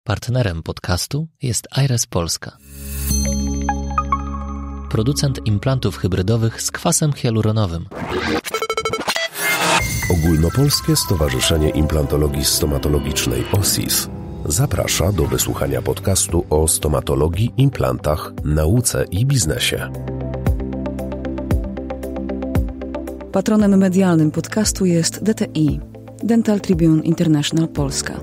Partnerem podcastu jest Aires Polska. Producent implantów hybrydowych z kwasem hialuronowym. Ogólnopolskie Stowarzyszenie Implantologii Stomatologicznej OSIS zaprasza do wysłuchania podcastu o stomatologii, implantach, nauce i biznesie. Patronem medialnym podcastu jest DTI, Dental Tribune International Polska.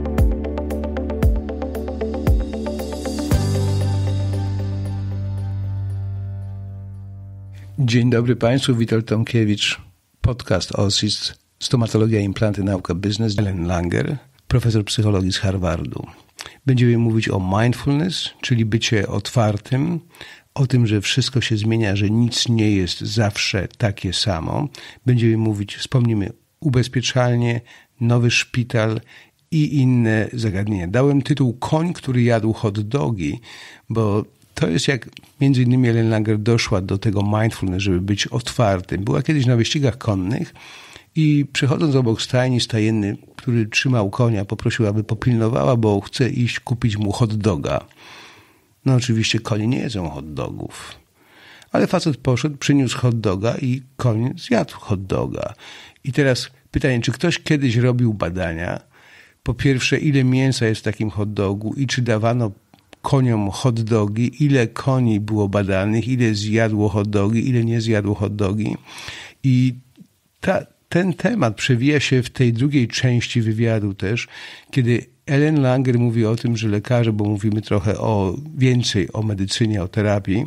Dzień dobry Państwu, Witold Tomkiewicz, podcast OSIS, stomatologia, implanty, nauka, biznes, Ellen Langer, profesor psychologii z Harvardu. Będziemy mówić o mindfulness, czyli bycie otwartym, o tym, że wszystko się zmienia, że nic nie jest zawsze takie samo. Będziemy mówić, wspomnimy ubezpieczalnie, nowy szpital i inne zagadnienia. Dałem tytuł Koń, który jadł hot dogi, bo to jest jak między innymi Ellen Langer doszła do tego mindfulness, żeby być otwartym. Była kiedyś na wyścigach konnych i przechodząc obok stajni stajenny, który trzymał konia, poprosił, aby popilnowała, bo chce iść kupić mu hot doga. No oczywiście konie nie jedzą hot dogów. Ale facet poszedł, przyniósł hot doga i koń zjadł hot doga. I teraz pytanie, czy ktoś kiedyś robił badania? Po pierwsze, ile mięsa jest w takim hot dogu i czy dawano koniom hot dogi, ile koni było badanych, ile zjadło hot dogi, ile nie zjadło hot dogi. I ten temat przewija się w tej drugiej części wywiadu też, kiedy Ellen Langer mówi o tym, że lekarze, bo mówimy trochę więcej o medycynie, o terapii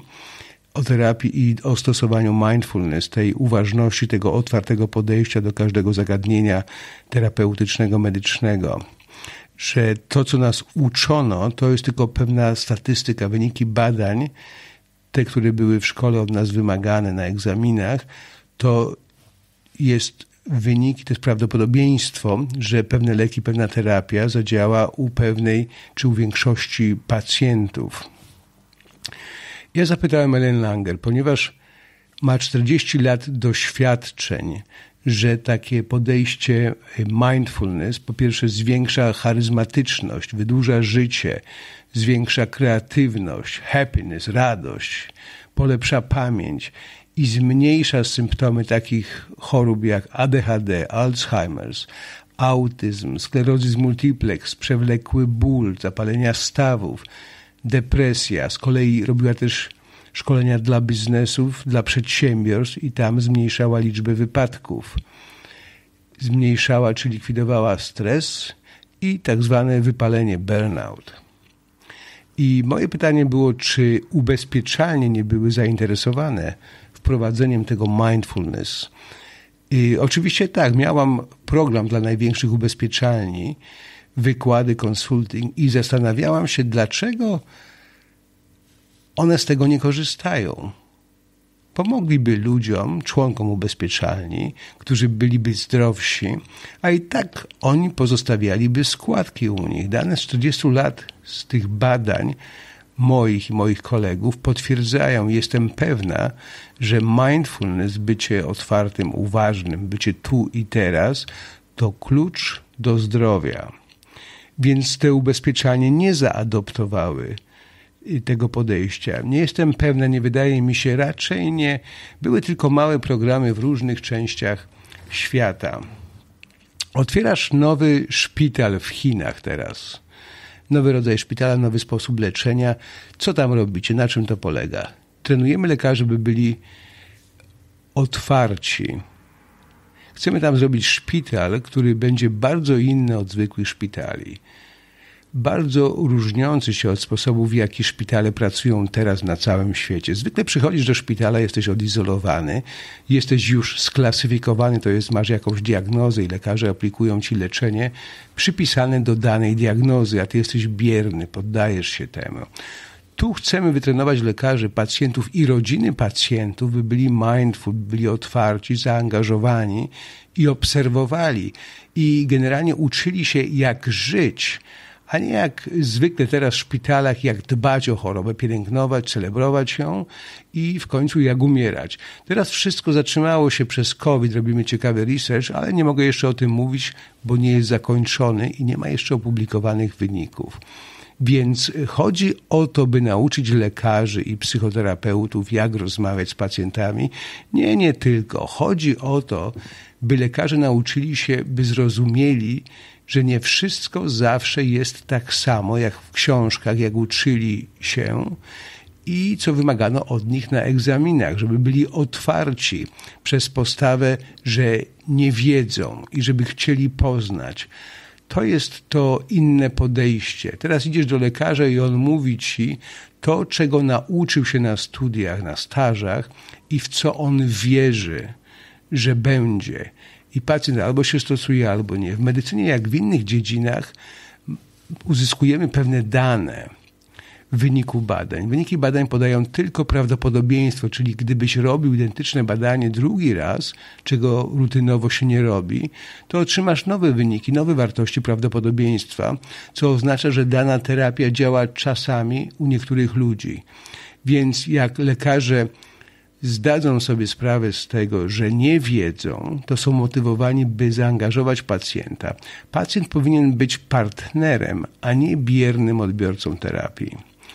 i o stosowaniu mindfulness, tej uważności, tego otwartego podejścia do każdego zagadnienia terapeutycznego, medycznego. Że to, co nas uczono, to jest tylko pewna statystyka, wyniki badań, te, które były w szkole od nas wymagane na egzaminach, to jest wynik, to jest prawdopodobieństwo, że pewne leki, pewna terapia zadziała u pewnej czy u większości pacjentów. Ja zapytałem Ellen Langer, ponieważ ma 40 lat doświadczeń, że takie podejście mindfulness po pierwsze zwiększa charyzmatyczność, wydłuża życie, zwiększa kreatywność, happiness, radość, polepsza pamięć i zmniejsza symptomy takich chorób jak ADHD, Alzheimer's, autyzm, sklerozis multiplex, przewlekły ból, zapalenia stawów, depresja. Z kolei robiła też szkolenia dla biznesów, dla przedsiębiorstw i tam zmniejszała liczbę wypadków. Zmniejszała czy likwidowała stres i tak zwane wypalenie, burnout. I moje pytanie było, czy ubezpieczalnie nie były zainteresowane wprowadzeniem tego mindfulness. I oczywiście tak, miałam program dla największych ubezpieczalni, wykłady, consulting i zastanawiałam się, dlaczego one z tego nie korzystają. Pomogliby ludziom, członkom ubezpieczalni, którzy byliby zdrowsi, a i tak oni pozostawialiby składki u nich. Dane z 40 lat z tych badań moich i moich kolegów potwierdzają, jestem pewna, że mindfulness, bycie otwartym, uważnym, bycie tu i teraz, to klucz do zdrowia. Więc te ubezpieczalnie nie zaadoptowały tego podejścia. Nie jestem pewna, nie wydaje mi się, raczej nie. Były tylko małe programy w różnych częściach świata. Otwierasz nowy szpital w Chinach teraz. Nowy rodzaj szpitala, nowy sposób leczenia. Co tam robicie? Na czym to polega? Trenujemy lekarzy, by byli otwarci. Chcemy tam zrobić szpital, który będzie bardzo inny od zwykłych szpitali. Bardzo różniący się od sposobu, w jaki szpitale pracują teraz na całym świecie. Zwykle przychodzisz do szpitala, jesteś odizolowany, jesteś już sklasyfikowany, to jest, masz jakąś diagnozę i lekarze aplikują ci leczenie przypisane do danej diagnozy, a ty jesteś bierny, poddajesz się temu. Tu chcemy wytrenować lekarzy, pacjentów i rodziny pacjentów, by byli mindful, by byli otwarci, zaangażowani i obserwowali. I generalnie uczyli się, jak żyć, a nie jak zwykle teraz w szpitalach, jak dbać o chorobę, pielęgnować, celebrować ją i w końcu jak umierać. Teraz wszystko zatrzymało się przez COVID, robimy ciekawy research, ale nie mogę jeszcze o tym mówić, bo nie jest zakończony i nie ma jeszcze opublikowanych wyników. Więc chodzi o to, by nauczyć lekarzy i psychoterapeutów, jak rozmawiać z pacjentami. Nie tylko. Chodzi o to, by lekarze nauczyli się, by zrozumieli, że nie wszystko zawsze jest tak samo, jak w książkach, jak uczyli się i co wymagano od nich na egzaminach, żeby byli otwarci przez postawę, że nie wiedzą i żeby chcieli poznać. To jest to inne podejście. Teraz idziesz do lekarza i on mówi ci to, czego nauczył się na studiach, na stażach i w co on wierzy, że będzie. I pacjent albo się stosuje, albo nie. W medycynie, jak w innych dziedzinach, uzyskujemy pewne dane w wyniku badań. Wyniki badań podają tylko prawdopodobieństwo, czyli gdybyś robił identyczne badanie drugi raz, czego rutynowo się nie robi, to otrzymasz nowe wyniki, nowe wartości prawdopodobieństwa, co oznacza, że dana terapia działa czasami u niektórych ludzi. Więc jak lekarze zdadzą sobie sprawę z tego, że nie wiedzą, to są motywowani, by zaangażować pacjenta. Pacjent powinien być partnerem, a nie biernym odbiorcą terapii.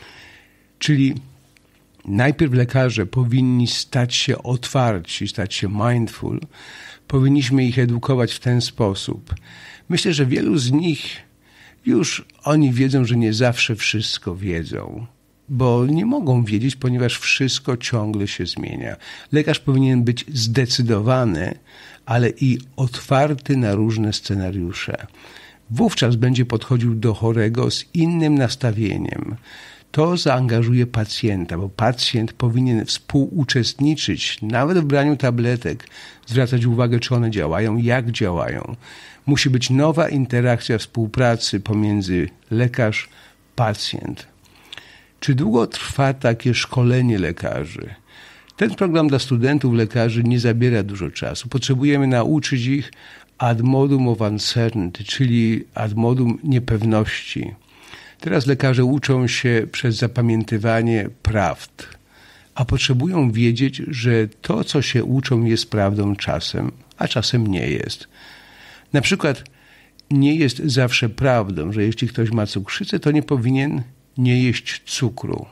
Czyli najpierw lekarze powinni stać się otwarci, stać się mindful. Powinniśmy ich edukować w ten sposób. Myślę, że wielu z nich już oni wiedzą, że nie zawsze wszystko wiedzą, bo nie mogą wiedzieć, ponieważ wszystko ciągle się zmienia. Lekarz powinien być zdecydowany, ale i otwarty na różne scenariusze. Wówczas będzie podchodził do chorego z innym nastawieniem. To zaangażuje pacjenta, bo pacjent powinien współuczestniczyć, nawet w braniu tabletek, zwracać uwagę, czy one działają, jak działają. Musi być nowa interakcja współpracy pomiędzy lekarz-pacjent. Czy długo trwa takie szkolenie lekarzy? Ten program dla studentów lekarzy nie zabiera dużo czasu. Potrzebujemy nauczyć ich ad modum of uncertainty, czyli ad modum niepewności. Teraz lekarze uczą się przez zapamiętywanie prawd, a potrzebują wiedzieć, że to, co się uczą, jest prawdą czasem, a czasem nie jest. Na przykład nie jest zawsze prawdą, że jeśli ktoś ma cukrzycę, to nie powinien nie jeść cukru.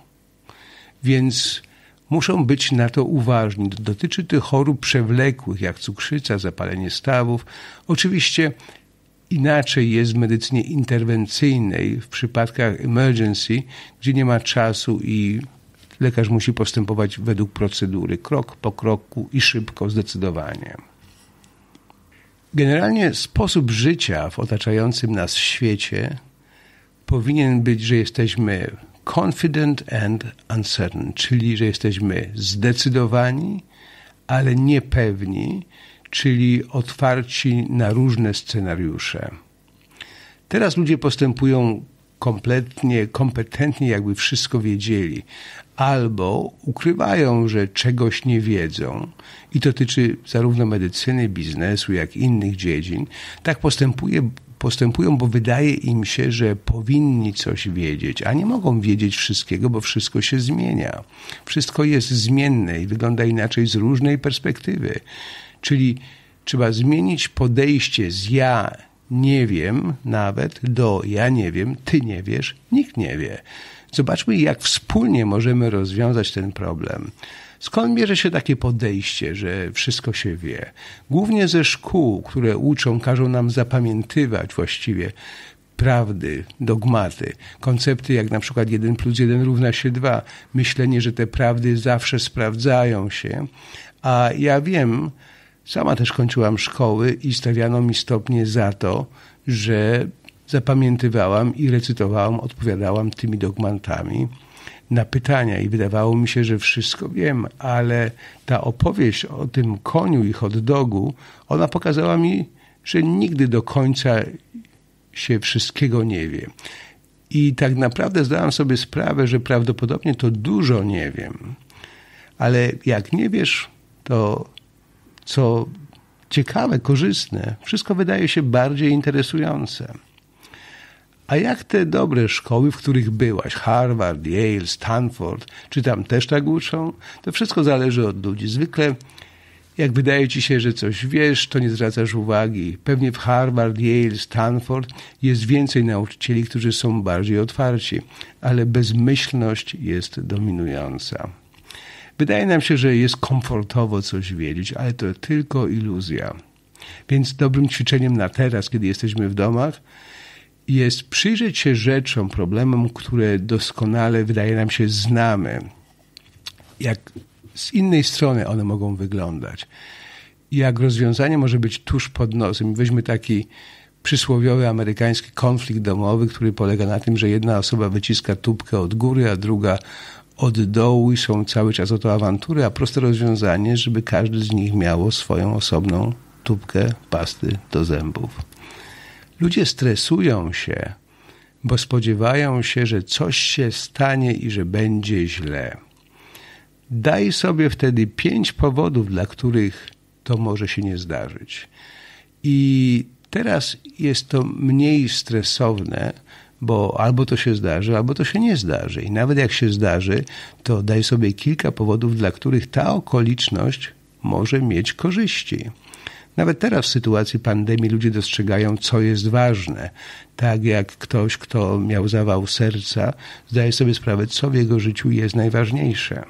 Więc muszą być na to uważni. Dotyczy to chorób przewlekłych, jak cukrzyca, zapalenie stawów. Oczywiście inaczej jest w medycynie interwencyjnej, w przypadkach emergency, gdzie nie ma czasu i lekarz musi postępować według procedury, krok po kroku i szybko, zdecydowanie. Generalnie sposób życia w otaczającym nas świecie powinien być, że jesteśmy confident and uncertain, czyli że jesteśmy zdecydowani, ale niepewni, czyli otwarci na różne scenariusze. Teraz ludzie postępują kompletnie, kompetentnie, jakby wszystko wiedzieli, albo ukrywają, że czegoś nie wiedzą i to dotyczy zarówno medycyny, biznesu, jak i innych dziedzin. Tak postępują, bo wydaje im się, że powinni coś wiedzieć, a nie mogą wiedzieć wszystkiego, bo wszystko się zmienia. Wszystko jest zmienne i wygląda inaczej z różnej perspektywy. Czyli trzeba zmienić podejście z ja nie wiem nawet do ja nie wiem, ty nie wiesz, nikt nie wie. Zobaczmy, jak wspólnie możemy rozwiązać ten problem. Skąd bierze się takie podejście, że wszystko się wie? Głównie ze szkół, które każą nam zapamiętywać właściwie prawdy, dogmaty, koncepty jak na przykład 1+1 równa się 2, myślenie, że te prawdy zawsze sprawdzają się, a ja wiem, sama też kończyłam szkoły i stawiano mi stopnie za to, że zapamiętywałam i recytowałam, odpowiadałam tymi dogmatami na pytania i wydawało mi się, że wszystko wiem, ale ta opowieść o tym koniu i hot dogu, ona pokazała mi, że nigdy do końca się wszystkiego nie wie. I tak naprawdę zdałam sobie sprawę, że prawdopodobnie to dużo nie wiem. Ale jak nie wiesz, to co ciekawe, korzystne, wszystko wydaje się bardziej interesujące. A jak te dobre szkoły, w których byłaś, Harvard, Yale, Stanford, czy tam też tak uczą? To wszystko zależy od ludzi. Zwykle jak wydaje ci się, że coś wiesz, to nie zwracasz uwagi. Pewnie w Harvard, Yale, Stanford jest więcej nauczycieli, którzy są bardziej otwarci, ale bezmyślność jest dominująca. Wydaje nam się, że jest komfortowo coś wiedzieć, ale to tylko iluzja. Więc dobrym ćwiczeniem na teraz, kiedy jesteśmy w domach, jest przyjrzeć się rzeczom, problemom, które doskonale, wydaje nam się, znamy. Jak z innej strony one mogą wyglądać. Jak rozwiązanie może być tuż pod nosem. Weźmy taki przysłowiowy amerykański konflikt domowy, który polega na tym, że jedna osoba wyciska tubkę od góry, a druga od dołu i są cały czas o to awantury, a proste rozwiązanie, żeby każdy z nich miało swoją osobną tubkę pasty do zębów. Ludzie stresują się, bo spodziewają się, że coś się stanie i że będzie źle. Daj sobie wtedy 5 powodów, dla których to może się nie zdarzyć. I teraz jest to mniej stresowne, bo albo to się zdarzy, albo to się nie zdarzy. I nawet jak się zdarzy, to daj sobie kilka powodów, dla których ta okoliczność może mieć korzyści. Nawet teraz w sytuacji pandemii ludzie dostrzegają, co jest ważne. Tak jak ktoś, kto miał zawał serca, zdaje sobie sprawę, co w jego życiu jest najważniejsze.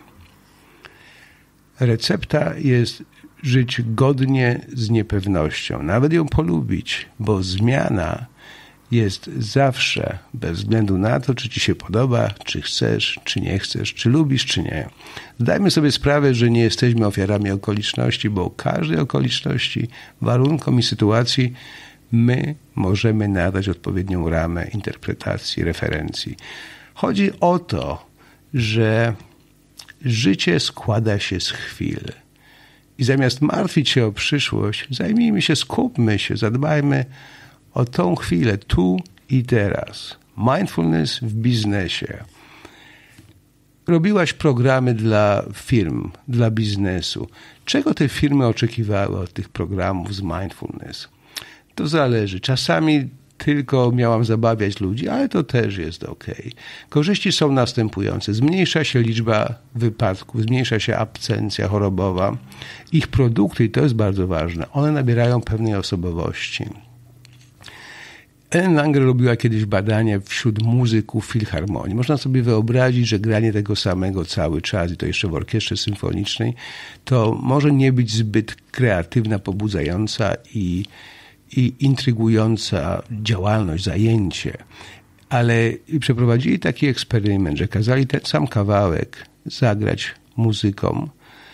Recepta jest żyć godnie z niepewnością, nawet ją polubić, bo zmiana jest zawsze, bez względu na to, czy ci się podoba, czy chcesz, czy nie chcesz, czy lubisz, czy nie. Zdajmy sobie sprawę, że nie jesteśmy ofiarami okoliczności, bo każdej okoliczności, warunkom i sytuacji my możemy nadać odpowiednią ramę interpretacji, referencji. Chodzi o to, że życie składa się z chwil. I zamiast martwić się o przyszłość, zajmijmy się, skupmy się, zadbajmy o tą chwilę, tu i teraz. Mindfulness w biznesie. Robiłaś programy dla firm, dla biznesu. Czego te firmy oczekiwały od tych programów z mindfulness? To zależy. Czasami tylko miałam zabawiać ludzi, ale to też jest okej. Korzyści są następujące. Zmniejsza się liczba wypadków, zmniejsza się absencja chorobowa. Ich produkty, i to jest bardzo ważne, one nabierają pewnej osobowości. Ellen Langer robiła kiedyś badania wśród muzyków filharmonii. Można sobie wyobrazić, że granie tego samego cały czas, i to jeszcze w orkiestrze symfonicznej, to może nie być zbyt kreatywna, pobudzająca i intrygująca działalność, zajęcie. Ale przeprowadzili taki eksperyment, że kazali ten sam kawałek zagrać muzykom,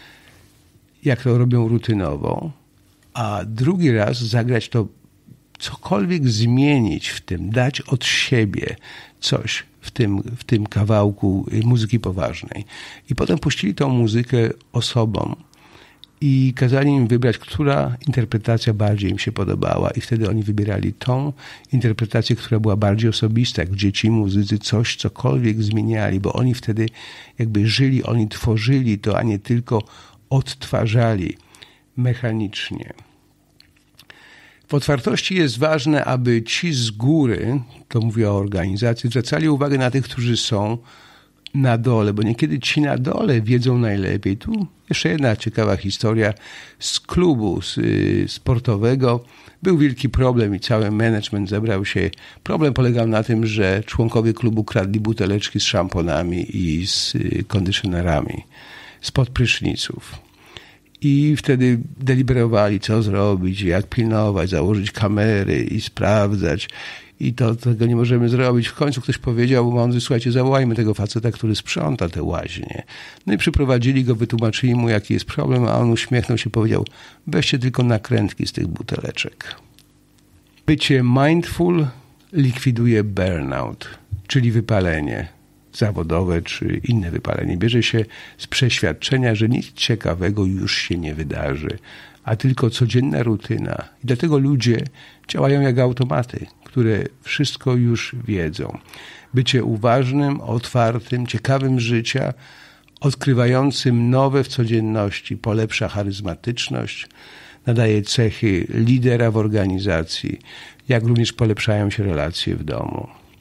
jak to robią rutynowo, a drugi raz zagrać to, cokolwiek zmienić w tym, dać od siebie coś w tym kawałku muzyki poważnej. I potem puścili tą muzykę osobom i kazali im wybrać, która interpretacja bardziej im się podobała. I wtedy oni wybierali tą interpretację, która była bardziej osobista, gdzie ci muzycy cokolwiek zmieniali, bo oni wtedy jakby żyli, oni tworzyli to, a nie tylko odtwarzali mechanicznie. W otwartości jest ważne, aby ci z góry, to mówię o organizacji, zwracali uwagę na tych, którzy są na dole, bo niekiedy ci na dole wiedzą najlepiej. Tu jeszcze jedna ciekawa historia z klubu sportowego. Był wielki problem i cały management zebrał się. Problem polegał na tym, że członkowie klubu kradli buteleczki z szamponami i z kondycjonerami spod pryszniców. I wtedy deliberowali, co zrobić, jak pilnować, założyć kamery i sprawdzać. I tego nie możemy zrobić. W końcu ktoś powiedział mądry, słuchajcie, zawołajmy tego faceta, który sprząta te łaźnie. No i przyprowadzili go, wytłumaczyli mu, jaki jest problem, a on uśmiechnął się i powiedział, weźcie tylko nakrętki z tych buteleczek. Bycie mindful likwiduje burnout, czyli wypalenie zawodowe czy inne wypalenie. Bierze się z przeświadczenia, że nic ciekawego już się nie wydarzy, a tylko codzienna rutyna. I dlatego ludzie działają jak automaty, które wszystko już wiedzą. Bycie uważnym, otwartym, ciekawym życia, odkrywającym nowe w codzienności, polepsza charyzmatyczność, nadaje cechy lidera w organizacji, jak również polepszają się relacje w domu.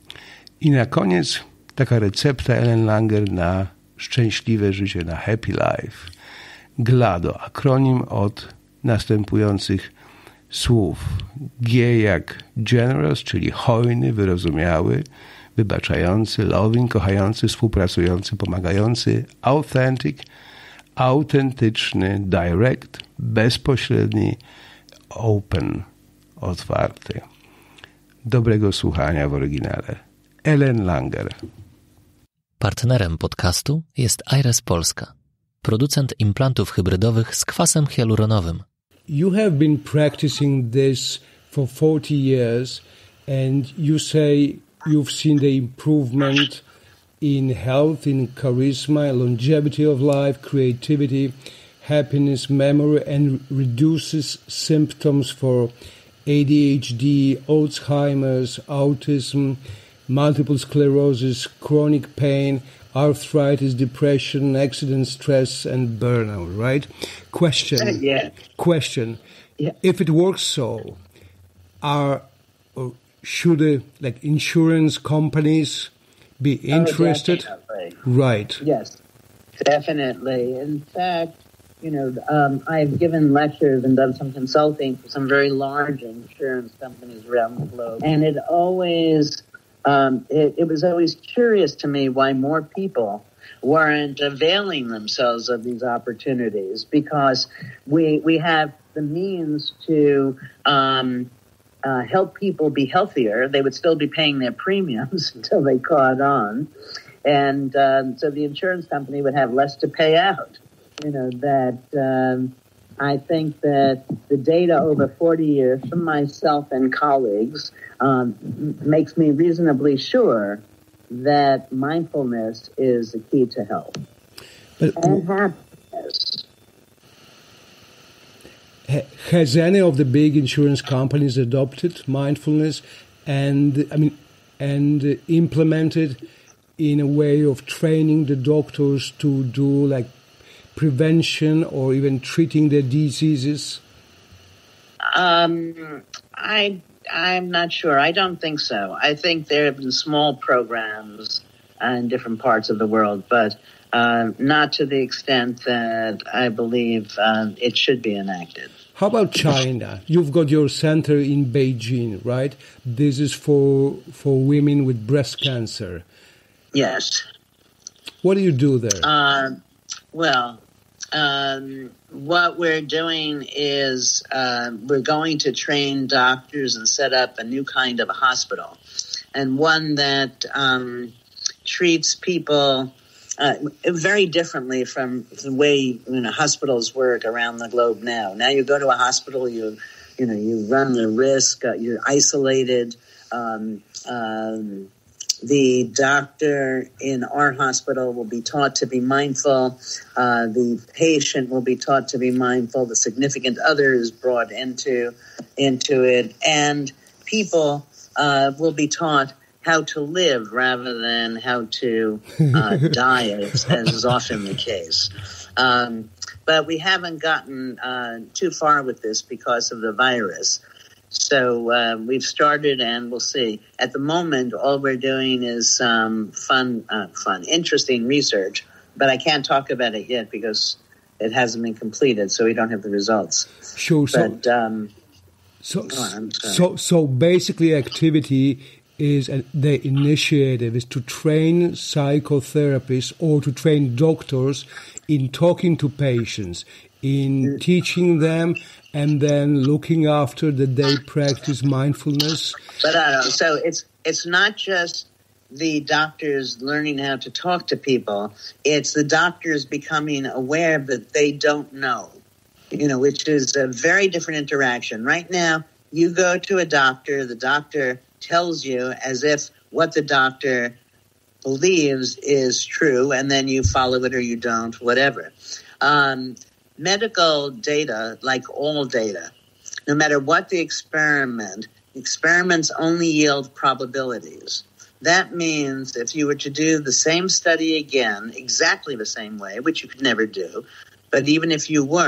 I na koniec taka recepta Ellen Langer na szczęśliwe życie, na happy life. GLADO, akronim od następujących słów. G jak generous, czyli hojny, wyrozumiały, wybaczający, loving, kochający, współpracujący, pomagający, authentic, autentyczny, direct, bezpośredni, open, otwarty. Dobrego słuchania w oryginale. Ellen Langer. Partnerem podcastu jest Aires Polska, producent implantów hybrydowych z kwasem hialuronowym. You have been practicing this for 40 years and you say you've seen the improvement in health, in charisma, longevity of life, creativity, happiness, memory, and reduces symptoms for ADHD, Alzheimer's, autism, multiple sclerosis, chronic pain, arthritis, depression, accident, stress, and burnout, right? Question. Yeah. Question. Yeah. If it works so, should insurance companies be interested? Oh, definitely. Right. Yes, definitely. In fact, I've given lectures and done some consulting for some very large insurance companies around the globe. And it always, it was always curious to me why more people weren't availing themselves of these opportunities, because we have the means to help people be healthier. They would still be paying their premiums until they caught on. And so the insurance company would have less to pay out. I think that the data over 40 years from myself and colleagues makes me reasonably sure that mindfulness is the key to health and happiness. Has any of the big insurance companies adopted mindfulness and implemented in a way of training the doctors to do like prevention or even treating their diseases? I'm not sure. I don't think so. I think there have been small programs in different parts of the world, but not to the extent that I believe it should be enacted. How about China? You've got your center in Beijing, right? This is for women with breast cancer. Yes. What do you do there? What we're doing is we're going to train doctors and set up a new kind of a hospital, and one that treats people very differently from the way hospitals work around the globe now. Now you go to a hospital, you run the risk, you're isolated. The doctor in our hospital will be taught to be mindful. The patient will be taught to be mindful. The significant other is brought into it, and people will be taught how to live rather than how to die, as is often the case. But we haven't gotten too far with this because of the virus. So we've started, and we'll see. At the moment, all we're doing is fun, interesting research, but I can't talk about it yet because it hasn't been completed, so we don't have the results. Sure. But, so basically, activity is the initiative is to train psychotherapists or to train doctors in talking to patients, in teaching them, and then looking after that they practice mindfulness. But so it's not just the doctors learning how to talk to people. It's the doctors becoming aware that they don't know, which is a very different interaction. Right now, you go to a doctor, the doctor tells you as if what the doctor believes is true, and then you follow it or you don't, whatever. Medical data, like all data, no matter what the experiments only yield probabilities. That means if you were to do the same study again, exactly the same way, which you could never do, but even if you were,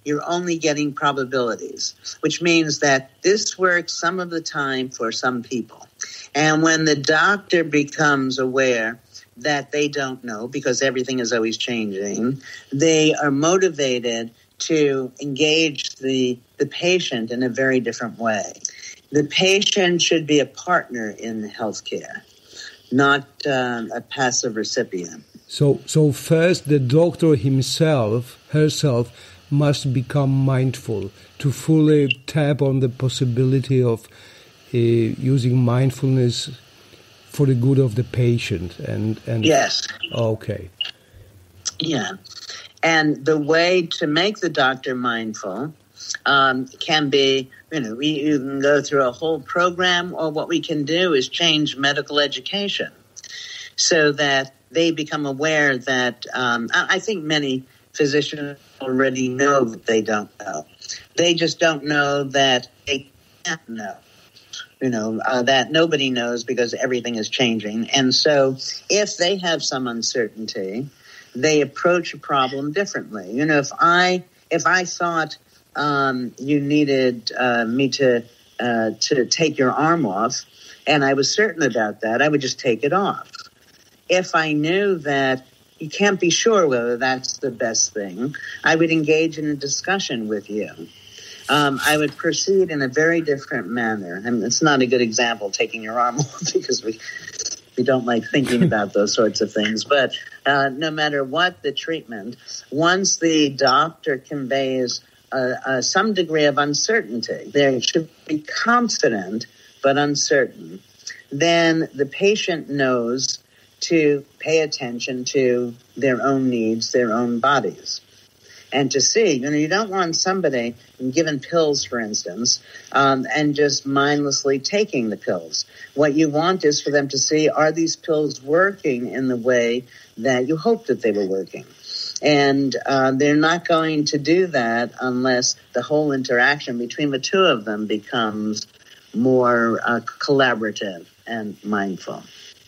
you're only getting probabilities, which means that this works some of the time for some people. And when the doctor becomes aware that they don't know, because everything is always changing, they are motivated to engage the patient in a very different way. The patient should be a partner in healthcare, not a passive recipient. So first, the doctor herself, must become mindful to fully tap on the possibility of using mindfulness for the good of the patient. And yes. Okay. Yeah. And the way to make the doctor mindful can be, you can go through a whole program, or what we can do is change medical education so that they become aware that I think many physicians already know that they don't know. They just don't know that they can't know. That nobody knows because everything is changing. And so if they have some uncertainty, they approach a problem differently. If I thought you needed me to take your arm off, and I was certain about that, I would just take it off. If I knew that you can't be sure whether that's the best thing, I would engage in a discussion with you. I would proceed in a very different manner. I mean, it's not a good example, taking your arm off, because we don't like thinking about those sorts of things. But no matter what the treatment, once the doctor conveys some degree of uncertainty, they should be confident but uncertain, then the patient knows to pay attention to their own needs, their own bodies. And to see, you don't want somebody given pills, for instance, and just mindlessly taking the pills. What you want is for them to see, are these pills working in the way that you hoped that they were working? And they're not going to do that unless the whole interaction between the two of them becomes more collaborative and mindful.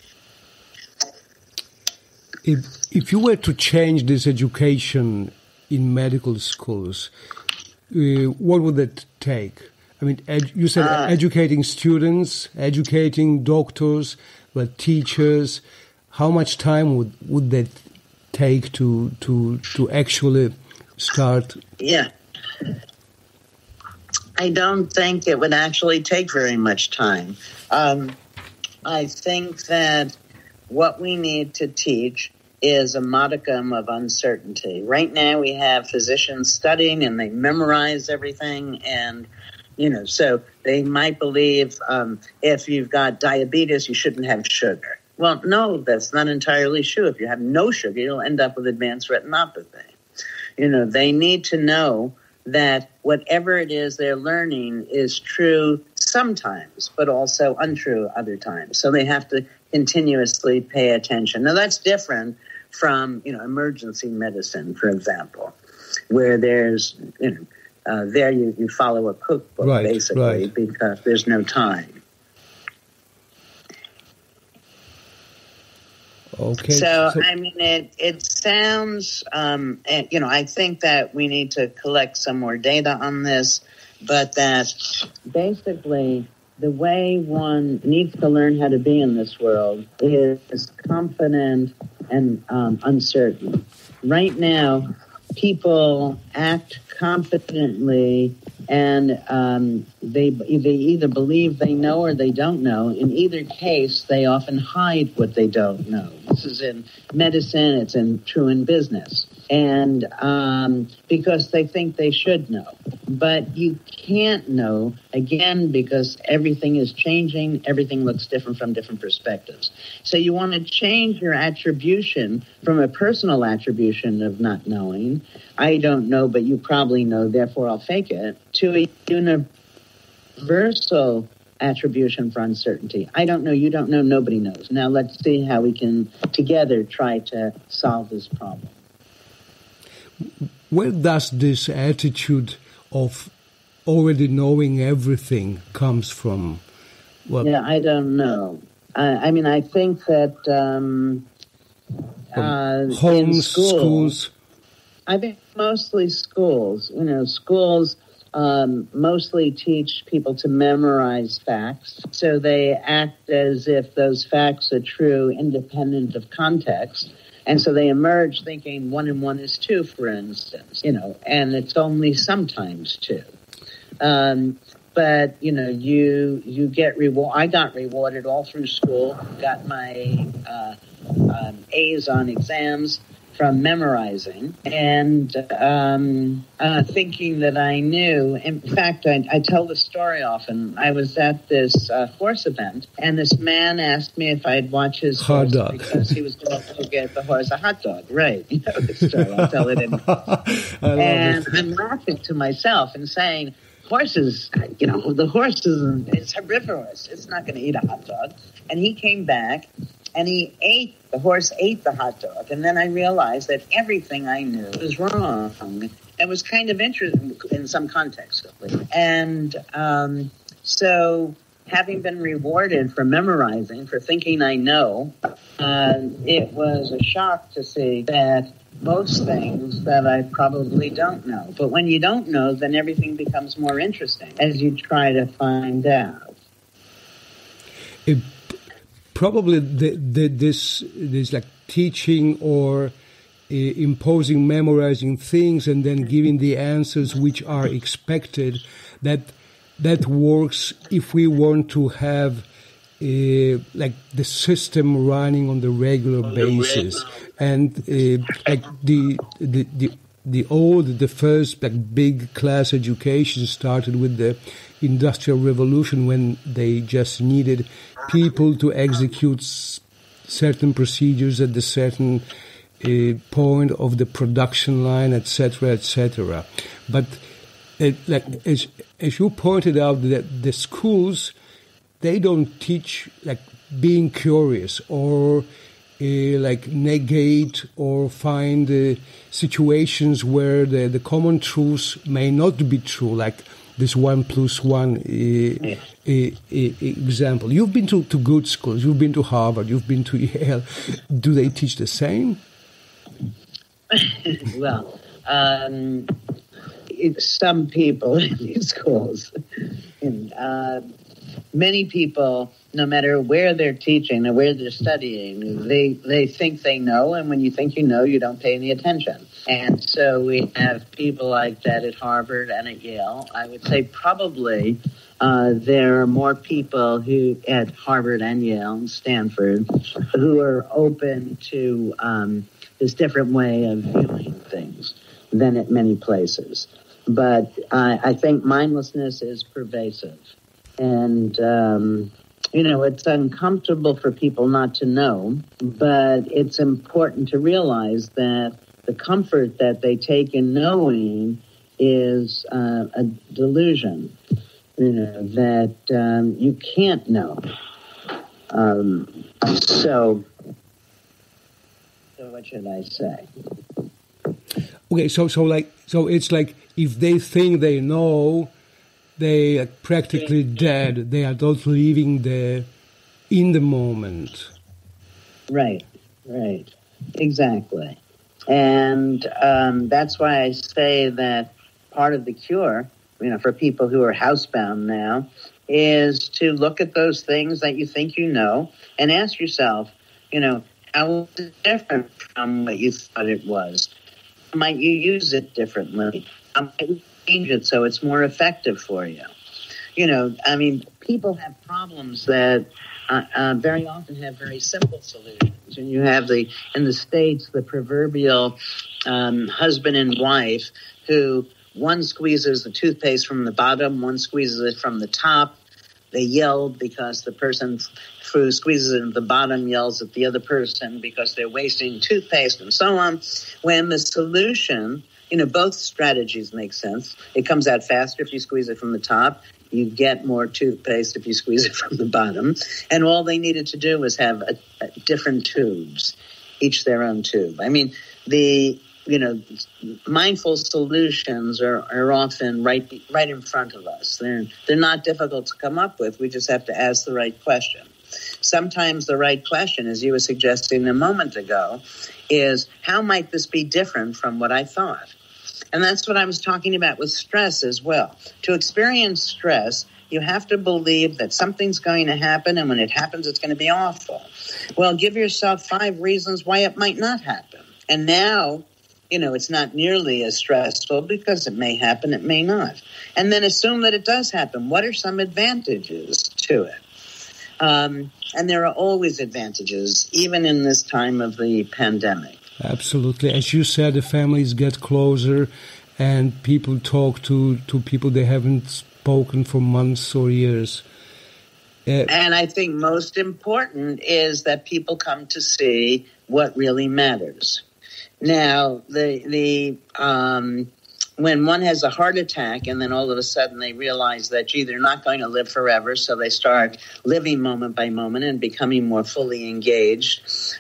If you were to change this education in medical schools, what would that take? I mean, you said educating students, educating doctors, but teachers. How much time would that take to actually start? Yeah. I don't think it would actually take very much time. I think that what we need to teach is a modicum of uncertainty. Right now we have physicians studying and they memorize everything, and so they might believe if you've got diabetes, you shouldn't have sugar. Well, no, that's not entirely true. If you have no sugar, you'll end up with advanced retinopathy. They need to know that whatever it is they're learning is true sometimes, but also untrue other times. So they have to continuously pay attention. Now, that's different from, emergency medicine, for example, where there's, there you follow a cookbook, basically, because there's no time. Okay. So I mean, it sounds, I think that we need to collect some more data on this, but that basically the way one needs to learn how to be in this world is confident and uncertain. Right now, people act confidently, and they either believe they know or they don't know. In either case, they often hide what they don't know. This is in medicine, it's true in business. And because they think they should know. But you can't know, again, because everything is changing, everything looks different from different perspectives. So you want to change your attribution from a personal attribution of not knowing, I don't know, but you probably know, therefore I'll fake it, to a universal attribution for uncertainty. I don't know, you don't know, nobody knows. Now let's see how we can together try to solve this problem. Where does this attitude of already knowing everything comes from? Yeah, I don't know. I think that homes, schools. I think mostly schools. Schools mostly teach people to memorize facts, so they act as if those facts are true, independent of context. And so they emerge thinking 1 and 1 is 2, for instance, and it's only sometimes 2. But, you get reward. I got rewarded all through school, got my A's on exams from memorizing and thinking that I knew. In fact, I tell the story often. I was at this horse event, and this man asked me if I'd watch his hot horse dog because he was going to get the horse a hot dog. Right. You know the story. I'll tell it in. And I'm laughing to myself and saying, horses, the horse is herbivorous. It's not going to eat a hot dog. And he came back, and the horse ate the hot dog. And then I realized that everything I knew was wrong. It was kind of interesting in some context. And so having been rewarded for memorizing, for thinking I know, it was a shock to see that most things that I probably don't know. But when you don't know, then everything becomes more interesting as you try to find out. Probably this like teaching or imposing, memorizing things and then giving the answers which are expected, that works if we want to have like the system running on the regular basis. And like the first like big class education started with the Industrial Revolution, when they just needed people to execute certain procedures at the certain point of the production line, etc., etc. But like as you pointed out, that the schools, they don't teach like being curious or like negate or find situations where the common truths may not be true, like this 1 + 1 example. You've been to good schools. You've been to Harvard. You've been to Yale. Do they teach the same? Well, some people in these schools, many people, no matter where they're teaching or where they're studying, they think they know, and when you think you know, you don't pay any attention. And so we have people like that at Harvard and at Yale. I would say probably there are more people who at Harvard and Yale and Stanford who are open to this different way of viewing things than at many places. But I think mindlessness is pervasive. And, it's uncomfortable for people not to know, but it's important to realize that the comfort that they take in knowing is a delusion, that you can't know. So what should I say? Okay, so it's like if they think they know, they are practically dead. They are not living in the moment. Right, exactly. And that's why I say that part of the cure, for people who are housebound now, is to look at those things that you think you know and ask yourself, how is it different from what you thought it was? Might you use it differently? How might you change it so it's more effective for you? People have problems that very often have very simple solutions. And you have in the States, the proverbial husband and wife who one squeezes the toothpaste from the bottom, one squeezes it from the top. They yell because the person who squeezes it at the bottom yells at the other person because they're wasting toothpaste and so on. When the solution, both strategies make sense. It comes out faster if you squeeze it from the top. You get more toothpaste if you squeeze it from the bottom. And all they needed to do was have different tubes, each their own tube. Mindful solutions are often right in front of us. They're not difficult to come up with. We just have to ask the right question. Sometimes the right question, as you were suggesting a moment ago, is how might this be different from what I thought? And that's what I was talking about with stress as well. To experience stress, you have to believe that something's going to happen, and when it happens, it's going to be awful. Well, give yourself 5 reasons why it might not happen. And now, it's not nearly as stressful because it may happen, it may not. And then assume that it does happen. What are some advantages to it? And there are always advantages, even in this time of the pandemic. Absolutely. As you said, the families get closer and people talk to people they haven't spoken for months or years. And I think most important is that people come to see what really matters. Now, when one has a heart attack and then all of a sudden they realize that, they're not going to live forever, so they start living moment by moment and becoming more fully engaged.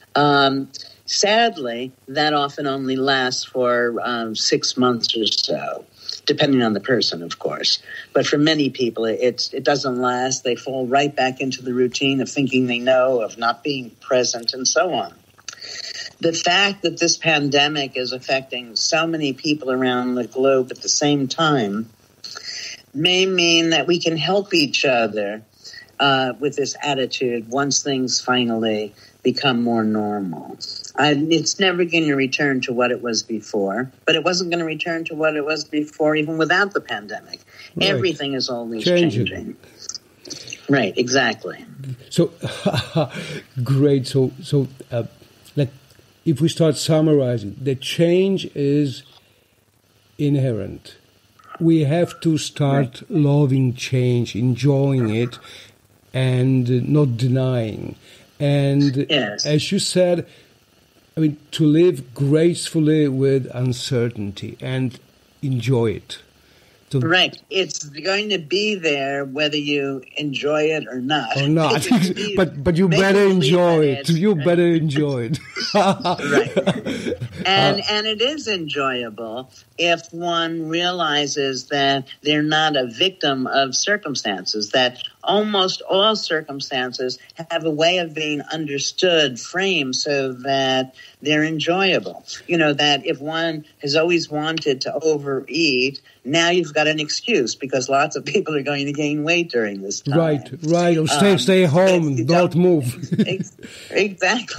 Sadly, that often only lasts for 6 months or so, depending on the person, of course. But for many people, it doesn't last. They fall right back into the routine of thinking they know, of not being present, and so on. The fact that this pandemic is affecting so many people around the globe at the same time may mean that we can help each other with this attitude once things finally become more normal. It's never going to return to what it was before, but it wasn't going to return to what it was before even without the pandemic. Right. Everything is always changing. Right, exactly. So, great. So, if we start summarizing, the change is inherent. We have to start loving change, enjoying it, and not denying. And as you said, to live gracefully with uncertainty and enjoy it. Right. It's going to be there whether you enjoy it or not. but you better enjoy it. You better enjoy it. Right. And it is enjoyable if one realizes that they're not a victim of circumstances, that almost all circumstances have a way of being understood, framed so that they're enjoyable. That if one has always wanted to overeat, now you've got an excuse because lots of people are going to gain weight during this time. Right. Or stay home, don't move. Exactly.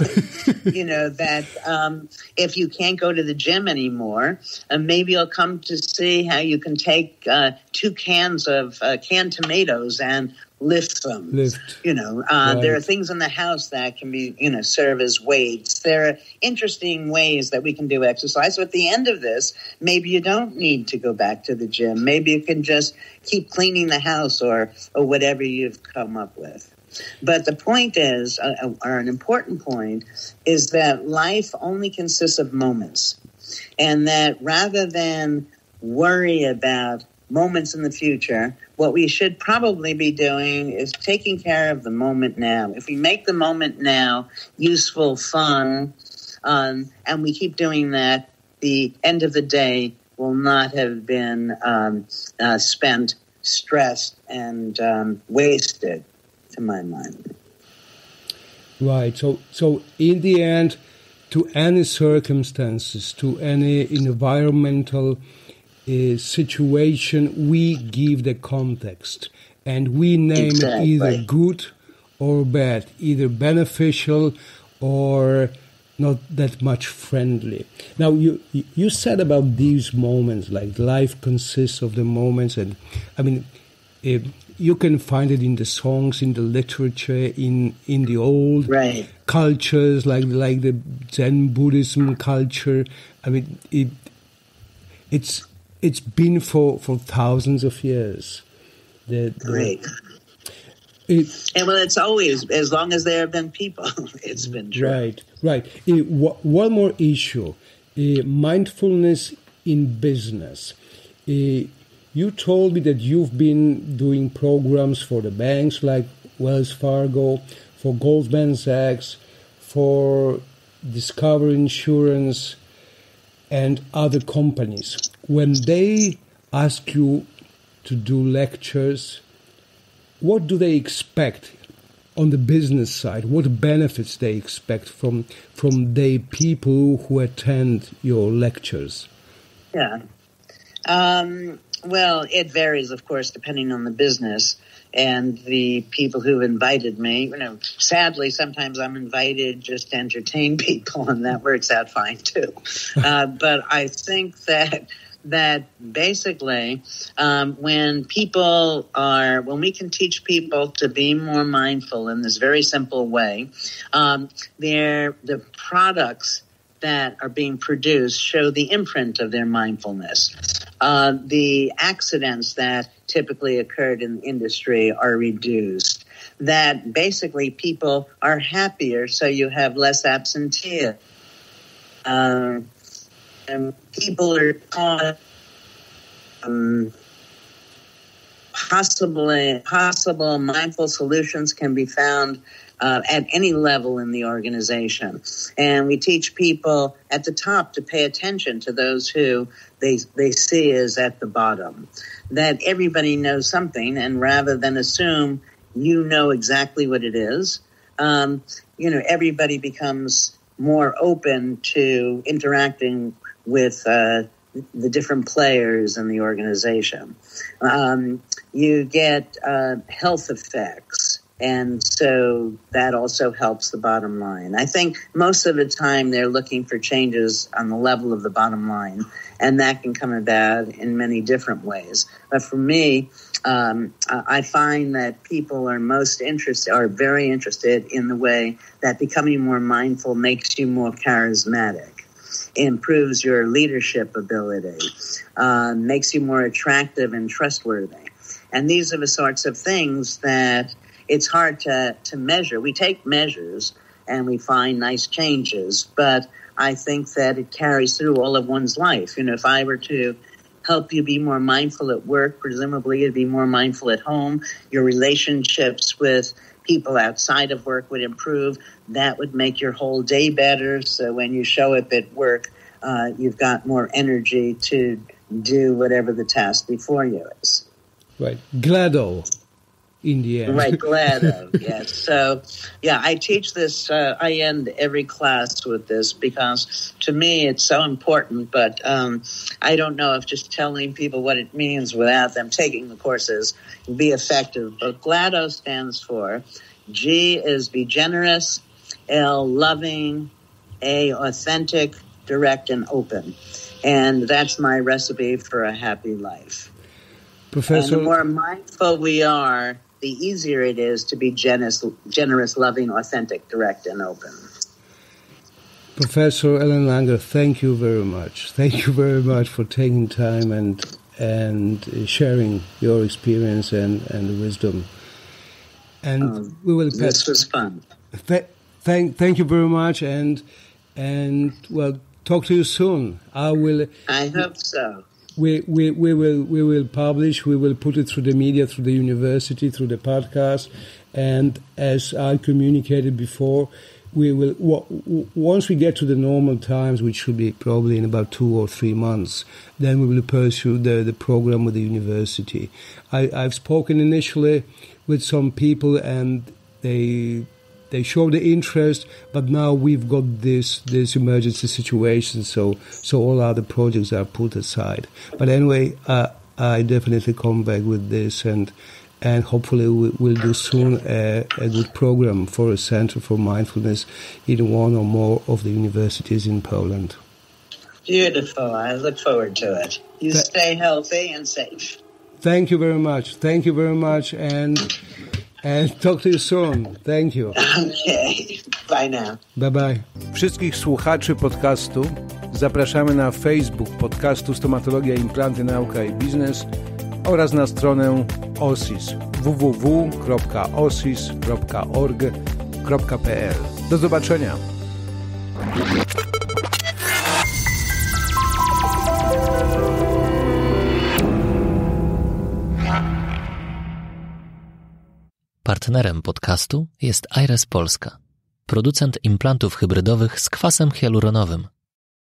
That if you can't go to the gym anymore, maybe you'll come to see how you can take 2 cans of canned tomatoes and lift them. Right. There are things in the house that can be, serve as weights. There are interesting ways that we can do exercise. So at the end of this, maybe you don't need to go back to the gym. Maybe you can just keep cleaning the house or whatever you've come up with. But the point is, or an important point, is that life only consists of moments. And that rather than worry about moments in the future, what we should probably be doing is taking care of the moment now. If we make the moment now useful, fun, and we keep doing that, the end of the day will not have been spent, stressed, and wasted, to my mind. Right. So in the end, to any circumstances, to any environmental situation, we give the context and we name it either good or bad, either beneficial or not that much friendly. Now, you said about these moments, like life consists of the moments, and you can find it in the songs, in the literature, in the old cultures, like the Zen Buddhism culture. It's been for thousands of years. It's always, as long as there have been people, it's been true. Right. One more issue, mindfulness in business. You told me that you've been doing programs for the banks like Wells Fargo, for Goldman Sachs, for Discover Insurance, and other companies. When they ask you to do lectures, what do they expect on the business side, what benefits they expect from the people who attend your lectures? Yeah. Well, it varies, of course, depending on the business and the people who invited me. Sadly, sometimes I'm invited just to entertain people, and that works out fine too. But I think that basically when we can teach people to be more mindful in this very simple way, the products that are being produced show the imprint of their mindfulness. The accidents that typically occurred in the industry are reduced. That basically people are happier, so you have less absenteeism. And people are taught possible mindful solutions can be found at any level in the organization. And we teach people at the top to pay attention to those who they see as at the bottom. That everybody knows something, and rather than assume you know exactly what it is, everybody becomes more open to interacting with the different players in the organization. You get health effects, and so that also helps the bottom line. I think most of the time they're looking for changes on the level of the bottom line, and that can come about in many different ways. But for me, I find that people are very interested in the way that becoming more mindful makes you more charismatic, improves your leadership ability, makes you more attractive and trustworthy. And these are the sorts of things that it's hard to measure. We take measures and we find nice changes, but I think that it carries through all of one's life. If I were to help you be more mindful at work, presumably you'd be more mindful at home. Your relationships with people outside of work would improve. That would make your whole day better. So when you show up at work, you've got more energy to do whatever the task before you is. Right. GLADO, in the end. Right, GLADO, yes. So, I teach this. I end every class with this because to me it's so important, but I don't know if just telling people what it means without them taking the courses will be effective. But GLADO stands for G is be generous, L loving, A authentic, direct, and open. And that's my recipe for a happy life. Professor, and the more mindful we are, the easier it is to be generous, loving, authentic, direct, and open. Professor Ellen Langer, thank you very much. Thank you very much for taking time and sharing your experience and the wisdom. And we will. This was fun. Thank you very much, and well, talk to you soon. I hope so. We will publish. We will put it through the media, through the university, through the podcast, and as I communicated before, we will once we get to the normal times, which should be probably in about 2 or 3 months, then we will pursue the program with the university. I've spoken initially with some people, and they show the interest, but now we've got this emergency situation, so all other projects are put aside. But anyway, I definitely come back with this, and hopefully we'll do soon a good program for a Center for Mindfulness in one or more of the universities in Poland. Beautiful. I look forward to it. You stay healthy and safe. Thank you very much. Thank you very much, and talk to you soon. Thank you. Okay. Bye now. Bye-bye. Wszystkich słuchaczy podcastu zapraszamy na Facebook podcastu Stomatologia, Implanty, Nauka i Biznes oraz na stronę OSIS www.osis.org.pl. Do zobaczenia. Partnerem podcastu jest Aires Polska, producent implantów hybrydowych z kwasem hialuronowym.